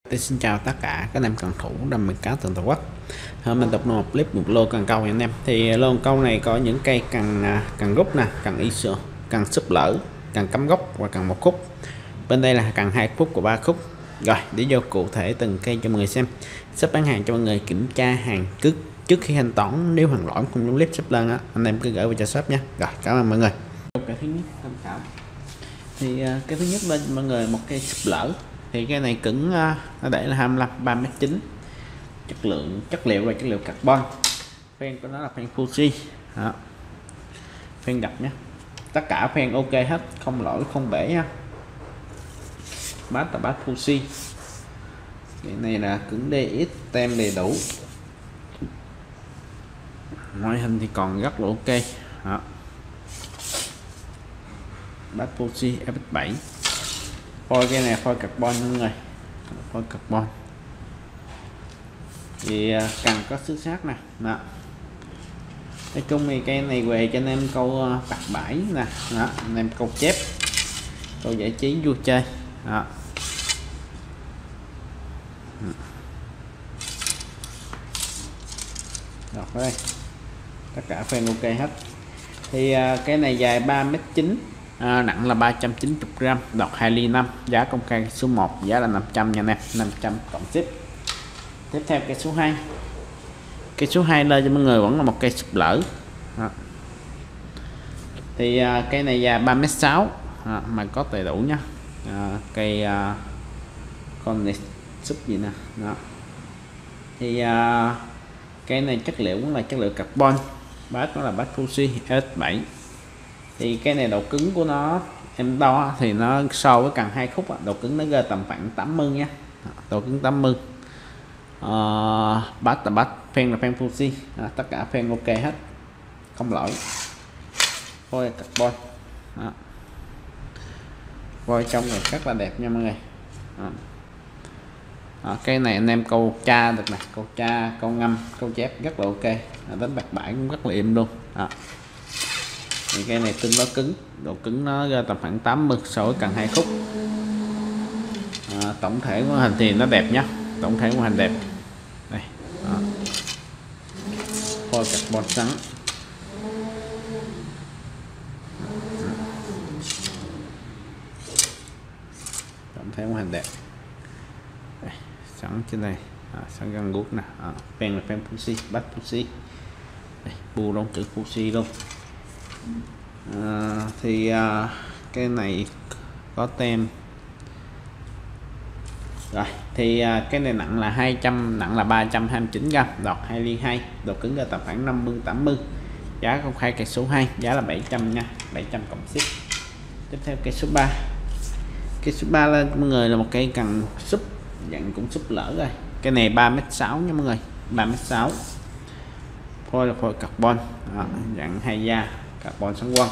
Xin chào tất cả các anh em cần thủ đam mê cá toàn tổ quốc. Hôm mình tập một clip một lô cần câu nha anh em. Thì lô cần câu này có những cây cần gốc nè, cần y sữa, cần súp lỡ, cần cắm gốc và cần một khúc. Bên đây là cần 2 khúc của 3 khúc. Rồi đi vô cụ thể từng cây cho mọi người xem. Sắp bán hàng cho mọi người kiểm tra hàng trước khi thanh toán. Nếu hàng lỗi không giống clip sắp lên á, anh em cứ gửi về cho shop nha. Rồi cảm ơn mọi người. Cái thứ nhất tham khảo. Thì cái thứ nhất lên mọi người một cây súp lỡ. Thì cái này cứng nó để là 25 3m9, chất liệu là chất liệu carbon, phen của nó là phen Fuji đó. Phen đập nhé, tất cả phen ok hết, không lỗi không bể nha. Bát là bát Fuji, cái này là cứng DX, tem đầy đủ, ngoại hình thì còn rất là ok đó. Bát Fuji FX7, phôi cái này phôi carbon mọi người, phôi carbon thì cần có xứ sát nè. Đó. Nói chung thì cây này về cho anh em câu bạc bãi nè, đó, anh em câu chép, câu giải trí vui chơi đó. Rồi đây tất cả fan ok hết. Thì cái này dài 3m9, nặng là 390g, đọt 2 ly 5, giá công khai số 1 giá là 500 nha anh em, 500 cộng ship. Tiếp theo cây số 2, cây số 2 lên cho mọi người vẫn là một cây sụp lỡ đó. Thì cây này dài 3m6 mà có đầy đủ nhá. Cây con này súp gì nè đó. Thì cây này chất liệu cũng là chất liệu carbon, bát nó là bát Fuji S7. Thì cái này độ cứng của nó em đo thì nó so với cần 2 khúc độ cứng nó rơi tầm khoảng 80 nhé, độ cứng 80. Bát là bát, phen là phen Fuji, tất cả phen ok hết, không lỗi. Phôi carbon đó. Phôi trong này rất là đẹp nha mọi người. Cái này anh em câu cha được nè, câu cha, câu ngâm, câu chép rất là ok, đánh bạc bãi cũng rất là êm luôn đó. Thì cây này tương đối cứng, độ cứng nó ra tầm khoảng 80 so với cần 2 khúc. Tổng thể của hình thì nó đẹp nhá, tổng thể của hình đẹp đây đó. Phôi carbon trắng, tổng thể của hình đẹp đây, sẵn trên này sẵn găng guốc nè, pen là pen Fuji, bát Fuji, bù lông chữ Fuji luôn. Thì cái này có tem. Rồi thì cái này nặng là 200, nặng là 329g, đọt 2 ly 2, độ cứng là tầm khoảng 50-80, giá công khai cây số 2 giá là 700 nha, 700 cộng ship. Tiếp theo cây số 3, cây số 3 là mọi người là một cây cần súp, dạng cũng súp lỡ rồi. Cái này 3m6 nha mọi người, 3m6, phôi là phôi carbon đó, dạng 2 da carbon sáng quang,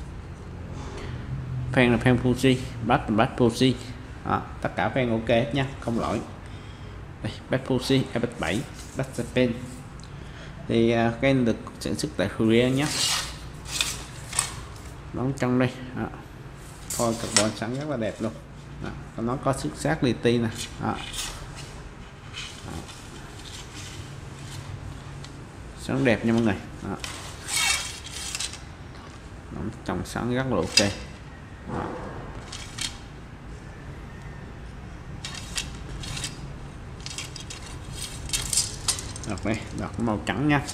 phen là phen Fuji, bát là bát Fuji đó, tất cả phen ok hết nha, không lỗi. Đây, bát Fuji FX7, bát Japan. Thì cái được sản xuất tại Korea nhé, đón trong đây đó. Phôi carbon sẵn rất là đẹp luôn đó. Nó có xước sát li ti nè đó. Sẵn đẹp nha mọi người đó. Trồng sẵn rất là ok đó. Đọc đây, đọc màu trắng nha.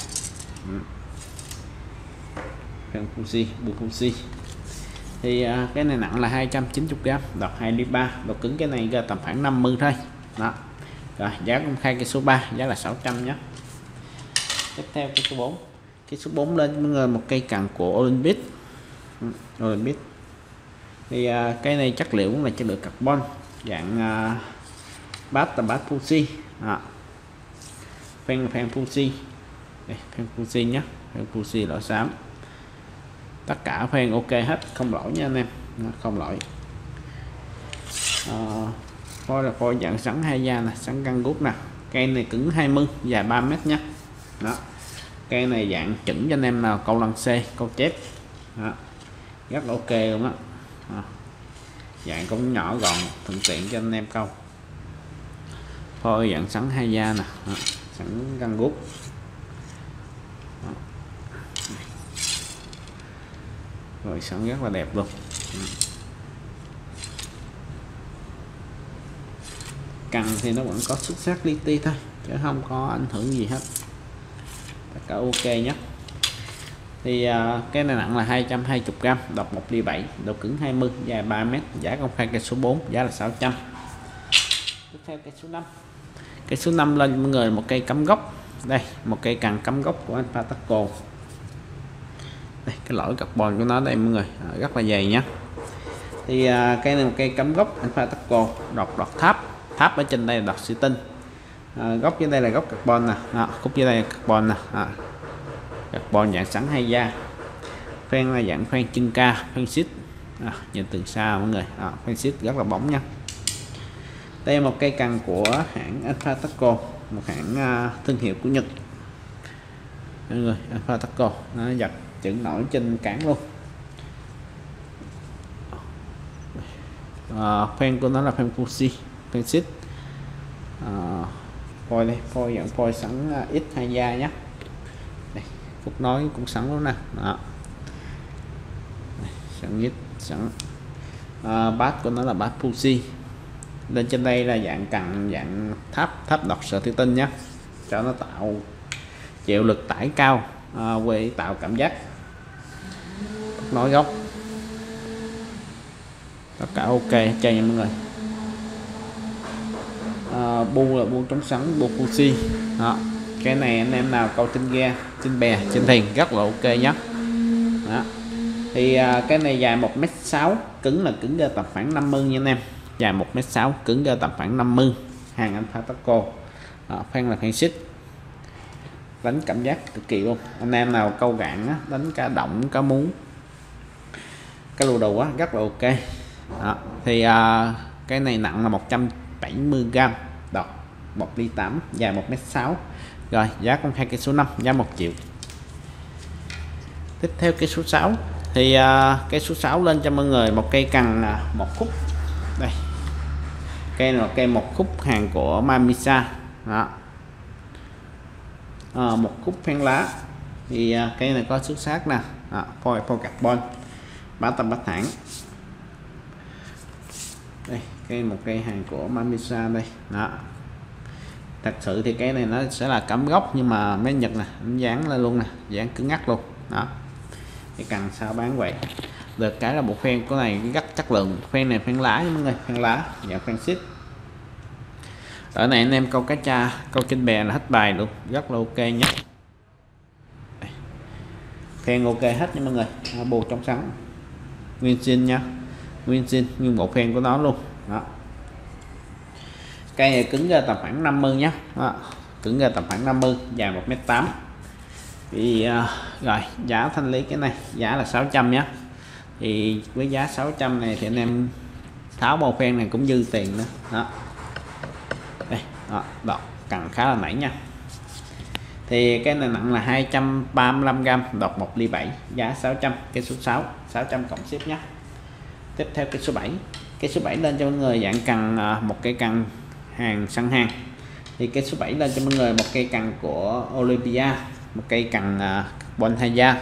Phen Fuji, bu Fuji. Thì cái này nặng là 290g, đọt 2 ly 3, độ cứng cái này ra tầm khoảng 50 thôi đó. Rồi giá công khai cây số 3 giá là 600 nhé. Tiếp theo cây số 4, cây số 4 lên mọi người một cây cần của Olympic. Olympic thì cái này chất liệu cũng là chất liệu carbon, dạng bát là bát Fuji đó. Phen là phen Fuji, đây, phen Fuji nhé, phen Fuji lỗ xám, tất cả phen ok hết, không lỗi nha anh em, không lỗi. Phôi là phôi dạng sẵn 2 da nè, sẵn găng guốc nè. Cây này cứng 20, dài 3m nhé đó. Cây này dạng chuẩn cho anh em nào câu lăng xê, câu chép đó. Rất là ok luôn á. Dạng cũng nhỏ gọn thuận tiện cho anh em câu. phôi dạng sẵn 2 da nè, đó, sẵn găng gút. Đó. Rồi sẵn rất là đẹp luôn. Cần thì nó vẫn có xuất sắc li ti thôi chứ không có ảnh hưởng gì hết, tất cả ok nhé. Thì cái này nặng là 220g, đọc 1 ly 7, độ cứng 20, dài 3m, giá công khai cây số 4, giá là 600. Tiếp theo cây số 5. Cây số 5 lên mọi người một cây cắm gốc. Đây, một cây cần cắm gốc của Alpha Taco. Đây, cái lõi carbon của nó đây mọi người, rất là dày nhé. Thì cây này một cây cắm gốc Alpha Taco, đọt tháp ở trên đây là đọt xi tinh. Gốc dưới đây là gốc carbon nè, khúc dưới đây là carbon nè. Carbon dạng sẵn 2 da. Khoen là dạng khoen chân ca, khoen xít. Nhìn từ xa mọi người, khoen xít rất là bóng nha. Đây là một cây cần của hãng Alpha Taco, một hãng thương hiệu của Nhật. Mọi người, Alpha Taco nó giật chữ nổi trên cản luôn. Khoen của nó là khoen Fuji, khoen xít. Phôi đây, phôi dạng phôi sẵn X2 da nhé. Đây, phút nói cũng sẵn luôn nè. Đó. Đây, sẵn X sẵn. Bát của nó là bát Fuji. Lên trên đây là dạng cần dạng tháp đọt sợi thủy tinh nhé, cho nó tạo chịu lực tải cao, quay tạo cảm giác nói gốc, tất cả ok chơi nha mọi người. Bu là bu chống sắn, bu Fuji. Đó, cái này anh em nào câu trên ghe, trên bè, trên thuyền rất là ok nhé. Đó. Thì cái này dài 1m6, cứng là cứng ra tầm khoảng 50 nha anh em, dài 1m6, cứng ra tầm khoảng 50, hàng Alpha Taco. Khoen là khoen xích, đánh cảm giác cực kỳ luôn. Anh em nào câu gạn á, đánh cá động, cá mú, cá lù đầu á, rất là ok. Đó. Thì cái này nặng là 170g, đọt 1 ly 8, dài 1m6. Rồi giá công khai cây số 5, giá 1 triệu. Tiếp theo cây số 6. Thì cây số 6 lên cho mọi người một cây cần 1 khúc. Đây, cây là cây 1 khúc hàng của Mamisa. Đó. 1 khúc phen lá. Thì cây này có xuất sắc nè, phôi carbon, bá tâm bát thẳng. Đây, cây một cây hàng của Mamisa đây. Đó. Thật sự thì cái này nó sẽ là cắm gốc, nhưng mà mấy Nhật nè, dán lên luôn nè, dán cứng ngắt luôn. Đó, cái cần sao bán vậy. Được cái là bộ khoen của này rất chất lượng. Khoen này khoen lá nha mọi người, khoen lá dạng khoen xít. Ở này anh em câu cá tra, câu trên bè là hết bài luôn, rất là ok nhé. Khoen ok hết nha mọi người, bù trong sắn, nguyên zin nha, nguyên zin nguyên bộ khoen của nó luôn. Đó, cây này cứng ra tầm khoảng 50 nhé. Đó, cứng ra tầm khoảng 50, dài 1m8. Thì rồi giá thanh lý cái này giá là 600 nhé. Thì với giá 600 này thì anh em tháo bao khoen này cũng dư tiền nữa. Đó, đây, đó, cần khá là nảy nha. Thì cái này nặng là 235g, đọt 1 ly 7, giá 600. Cái số 6, 600 cộng ship nhé. Tiếp theo cái số 7. Cái số 7 lên cho mọi người dạng cần một cây cần hàng săn hàng. Thì cái số 7 lên cho mọi người một cây cần của Olympia, một cây cần carbon 2 da.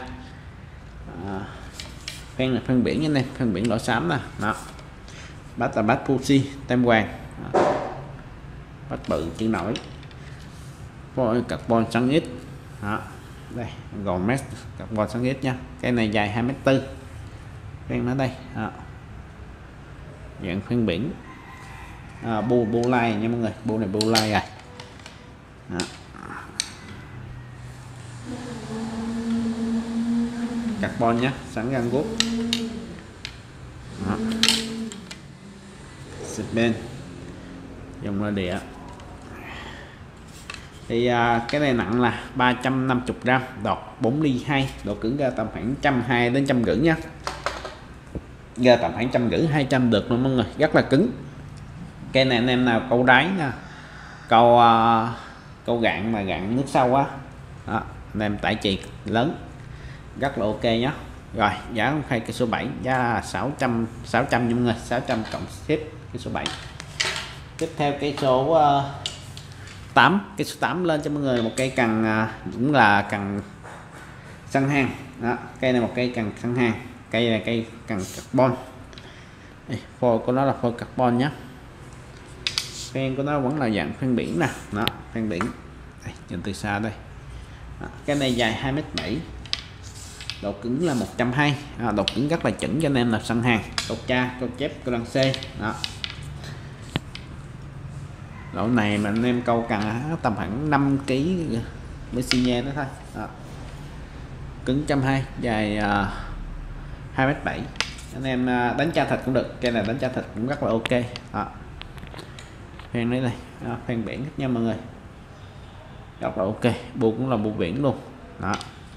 Khoen là khoen biển nha này, khoen biển lỗ xám nè. Đó, bát là bát Fuji tem hoàng. Bát bự chữ nổi, phôi carbon sáng ít. Đó, đây gòn mét carbon sáng ít nha. Cái này dài 2m4, khoen nó đây. Đó, dạng khoen biển, bu lai nha mọi người, bu này bu lai rồi. Đó, carbon nhé, sẵn găng gút. Xịt bên dùng là đĩa. Thì cái này nặng là 350g, đọt 4 ly 2, độ cứng ra tầm khoảng 120 đến 150 nhé, ra tầm khoảng 150 200 được luôn mọi người, rất là cứng. Cây này anh em nào câu đáy nha, câu gạn mà gạn nước sâu quá, anh em tải trì lớn, rất là ok nhé. Rồi giá công khai cây số 7, giá là 600 nha mọi người, 600 cộng ship cây số 7. Tiếp theo cây số 8, cây số 8 lên cho mọi người một cây cần cũng là cần săn hàng đó. Cây này một cây cần săn hàng, cây này cây cần carbon. Phôi của nó là phôi carbon nhé. Phen của nó vẫn là dạng phen biển nè, đó phen biển đây, nhìn từ xa đây đó. Cái này dài 2m7, độ cứng là 120, độ cứng rất là chuẩn cho anh em là săn hàng câu cha câu chép câu lăng xê đó. Lỗ này mà anh em câu cần tầm khoảng 5 kg mới xi nhê đó thôi đó. Cứng 120, dài 2m7, anh em đánh tra thịt cũng được, cây này đánh tra thịt cũng rất là ok đó. Phen đấy đây đó, phen biển nha mọi người, rất là ok, bu cũng là bu biển luôn đó.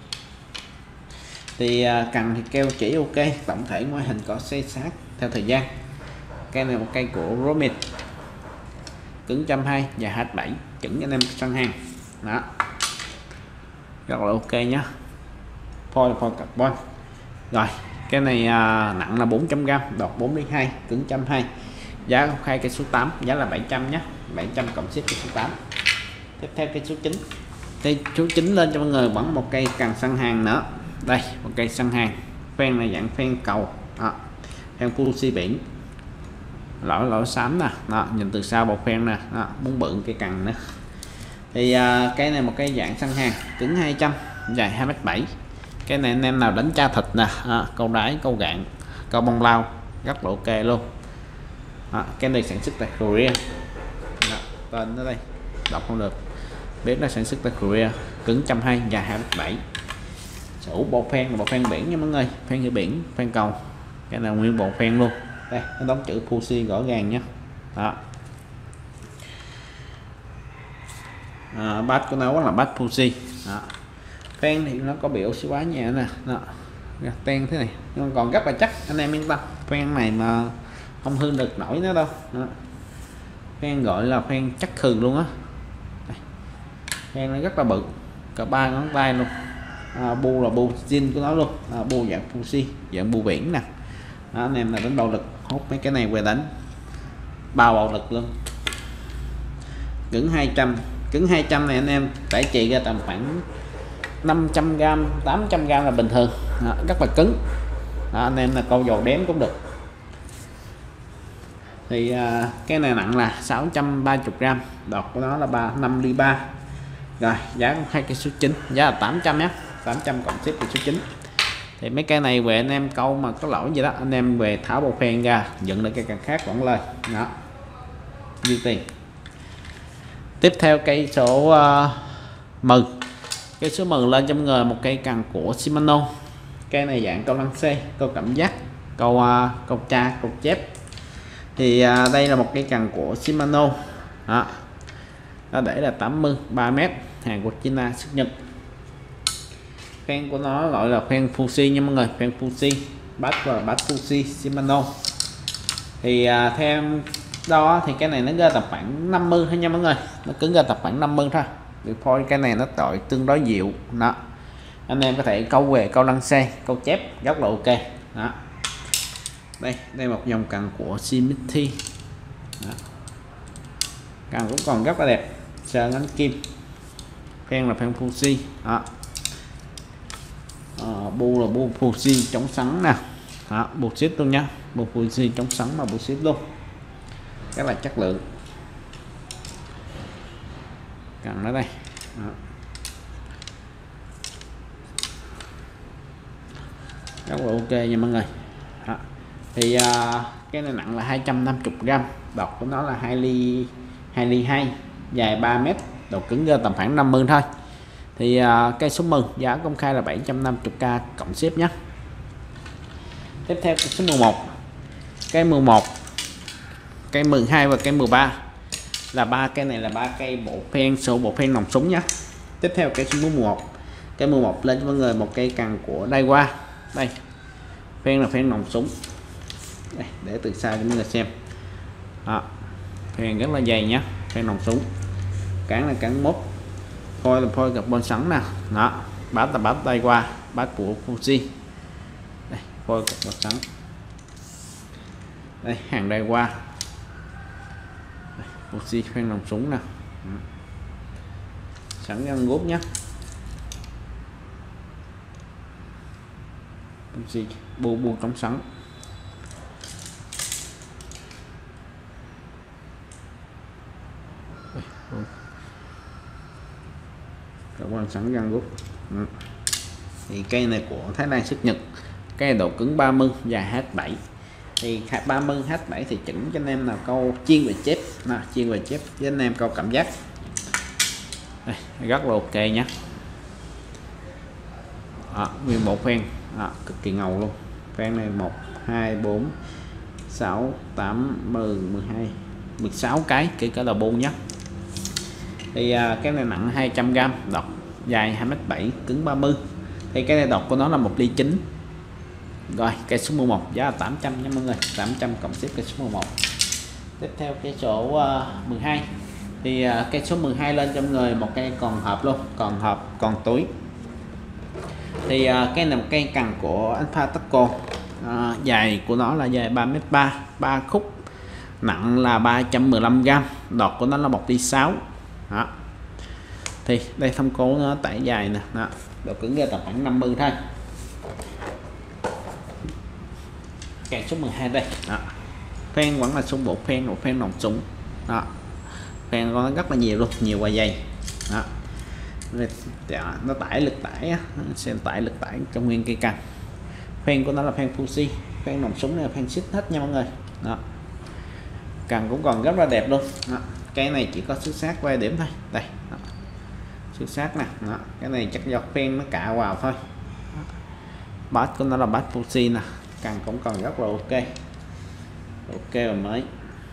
Thì cần thì keo chỉ ok, tổng thể ngoại hình có xây sát theo thời gian. Cây này một cây của Romit, cứng 120, dài 27, chuẩn anh em săn hàng đó, rất là ok nhá. Phôi carbon. Rồi cái này nặng là 400g, đọt 4,2, cứng 120, giá công khai cây số 8 giá là 700 nhé, 700 cộng ship cây số 8. Tiếp theo cây số 9, cây số 9 lên cho mọi người vẫn một cây cần săn hàng nữa. Đây một cây săn hàng, phen này dạng phen cầu đó, phen Fuji biển, lỗ xám nè đó, nhìn từ sau bọc phen nè đó, muốn bự cây cần nữa. Thì cây này một cây dạng săn hàng, cứng 200, dài 2m7. Cái này anh em nào đánh tra thịt nè, câu đáy câu gạn câu bông lau rất là ok luôn đó. Cái này sản xuất tại Korea đó, tên nó đây đọc không được, biết nó sản xuất tại Korea, cứng 120, dài 2m7. Sủ bộ phen là bộ phen biển nha mọi người, phen như biển, phen cầu, cái nào nguyên bộ phen luôn đây, nó đóng chữ Fuji rõ ràng nhé đó. Bát của nó là bát Fuji đó. Phen thì nó có biểu số quá nhẹ nè đó. Ten thế này nhưng còn rất là chắc, anh em yên tâm, phen này mà không hư được nổi nữa đâu đó. Phen gọi là phen chắc thường luôn á, phen nó rất là bự, cả 3 ngón tay luôn. Bu là bu zin của nó luôn, bu dạng Fuji, dạng bu biển nè đó. Anh em là đánh bạo lực hút mấy cái này về đánh bao bạo lực luôn. Cứng 200, cứng 200 này anh em phải trị ra tầm khoảng 500g 800g là bình thường đó, rất là cứng đó, anh em là câu dầu đếm cũng được. Thì cái này nặng là 630g, đọt của nó là 5 ly 3. Rồi giá của hai cây số 9 giá là 800 nhé, 800 cộng ship cây số 9. Thì mấy cây này về anh em câu mà có lỗi gì đó anh em về tháo bộ phen ra dựng lại cây càng khác vẫn lời đó, dư tiền. Tiếp theo cây số 10, cây số 10 lên cho mọi người một cây cần của Shimano. Cây này dạng câu lăng xê, câu cảm giác, câu cha câu chép. Thì đây là một cây cần của Shimano đó. Nó để là 80 3m, hàng của China xuất Nhật. Phen của nó gọi là phen Fuji nha mọi người, phen Fuji, bát và bát Fuji Shimano. Thì theo đó thì cái này nó ra tầm khoảng 50 thôi nha mọi người, nó cứng ra tầm khoảng 50 thôi. Vì phôi cái này nó tội tương đối dịu đó, anh em có thể câu về câu lăng xê câu chép rất là ok đó. Đây một dòng cần của Smithy, cần cũng còn rất là đẹp, sơn ánh kim, phen là phen Fuji đó. Bu là bu Fuji chống sắn nè đó, bu ship luôn nhá, bu Fuji chống sắn mà bu ship luôn, rất là chất lượng. Cần nó đây đó. Rất là ok nha mọi người đó. Thì cái này nặng là 250g, đọt của nó là 2 ly 2, dài 3m, độ cứng ra tầm khoảng 50 thôi. Thì cây số 10 giá công khai là 750k cộng ship nhé. Tiếp theo cây số 11, cây 11, cây 12 và cây 13 là ba cây này là ba cây bộ phen, số bộ phen nòng súng nhé. Tiếp theo cây số 11, cây 11 lên cho mọi người một cây cần của Daiwa. Đây phen là phen nòng súng đây, để từ xa cho mọi người xem đó. Phen rất là dày nhé, phen nòng súng, cán là cán mốt, phôi là phôi carbon sắn nè đó. Bát là bát Daiwa, bát của Fuji, đây phôi carbon sắn, đây hàng Daiwa, Fuji phen nòng súng nè. sẵn găng gút nhé. Gì buông trong sẵn. Các bạn sẵn găng gút. Thì cây này của Thái Lan xuất Nhật, cây độ cứng 30, dài H7. Thì 30 H7 thì chỉnh cho anh em nào câu chuyên về chép, chuyên về chép với anh em câu cảm giác. Đây, rất là ok nhé. Nguyên một phen cực kỳ ngầu luôn. Phen này 1 2 4 6 8 10 12 16 cái, kể cả là bôn nhé. Thì cái này nặng 200g, đọt dài 2m7, cứng 30. Thì cái này đọt của nó là 1 ly 9. Rồi cây số 11 giá là 800 nha mọi người, 800 cộng ship cây số 11. Tiếp theo cây số 12. Thì cây số 12 lên cho mọi người một cây còn hộp luôn, còn hộp còn túi. Thì cây này một cây cần của Alpha Taco, dài của nó là dài 3m3, 3 khúc, nặng là 315g, đọt của nó là 1 ly 6. Đó. Thì đây thông cố nó tải dài nè, đó. Độ cứng ra tầm khoảng 50 thôi. Cây số 12 đây. Đó. Phen vẫn là số 1 phen, một phen nòng súng. Đó. Phen nó rất là nhiều luôn, nhiều qua dây. Đó. Nó tải lực tải, sẽ tải lực tải trong nguyên cây cần. Phen của nó là phen Fuji, phen nòng súng này là phen xích hết nha mọi người. Đó. Cần cũng còn rất là đẹp luôn. Đó. Cái này chỉ có xuất sát vài điểm thôi. Đây. Đó. Xuất sát nè. Đó. Cái này chắc do phen nó cạ vào thôi. Bát của nó là bát Fuji nè. Cần cũng còn rất là ok. Ok rồi mới.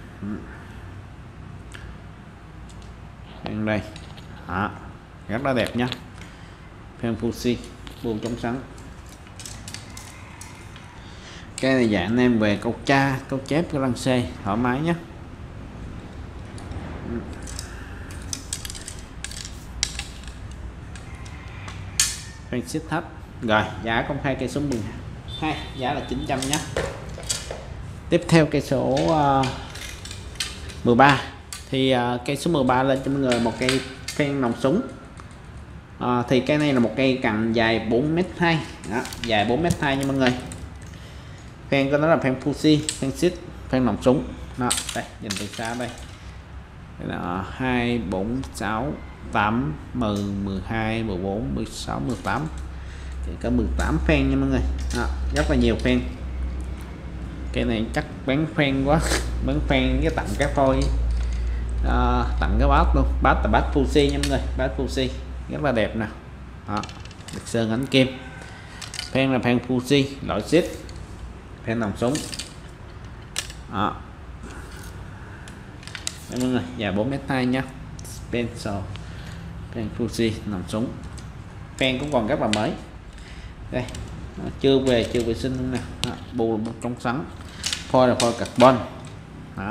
Đây. Đó. Rất là đẹp nhá. Phen Fuji, buông trong sẵn. Cái này dạy anh em về câu tra, câu chép, câu lăng xê thoải mái nhé. Phen xích thấp. Rồi giá công khai cây số 12, giá là 900 nhé. Tiếp theo cây số 13. Thì cây số 13 lên cho mọi người một cây phen nòng súng. Thì cây này là một cây cần dài 4m2, dài 4m2 nha mọi người. Phen của nó là phen Fuji, phen xích, phen nòng súng. Đó, đây nhìn từ xa đây. Đây là 2 4 6 8 10 12 14 16 18, kể cả 18 phen nha mọi người. Đó, rất là nhiều phen. Cái này chắc bán phen quá, bán phen với tặng cái phôi, tặng cái bát luôn. Bát là bát Fuji nha mọi người, bát Fuji rất là đẹp nè. Đó, được sơn ánh kim. Phen là phen Fuji, loại xích, phen nòng súng. Đó. Đây mọi người, dài 4m2 nha. Pencil, phen Fuji, nòng súng. Phen cũng còn rất là mới. Đây, chưa vệ sinh luôn nè. Bù trong sẵn. Phôi là phôi carbon. Đó.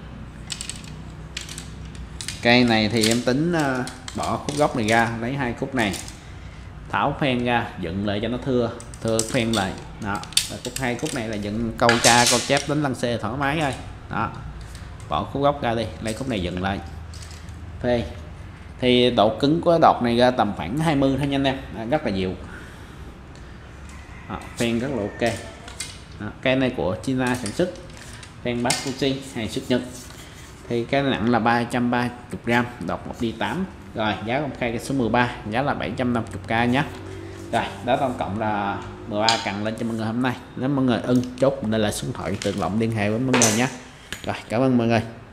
Cây này thì em tính bỏ khúc gốc này ra, lấy 2 khúc này, tháo phen ra, dựng lại cho nó thưa phen lại. Đó, khúc 2 khúc này là dựng câu tra, câu chép, đánh lăng xê thoải mái thôi. Đó, bỏ khúc gốc ra đi, lấy khúc này dựng lại. Phê thì độ cứng của đọt này ra tầm khoảng 20 thôi nha anh em, rất là nhiều. Phen rất là ok. Đó, cây này của China sản xuất, phen bát Fuji, hàng xuất Nhật. Thì cái nặng là 330g, đọt 1 ly 8. Rồi giá công khai cái số 13, giá là 750k nhé. Rồi đó, tổng cộng là 13 cần lên cho mọi người hôm nay. Nếu mọi người ưng chốt đây là số điện thoại tự động liên hệ với mọi người nhé. Rồi cảm ơn mọi người.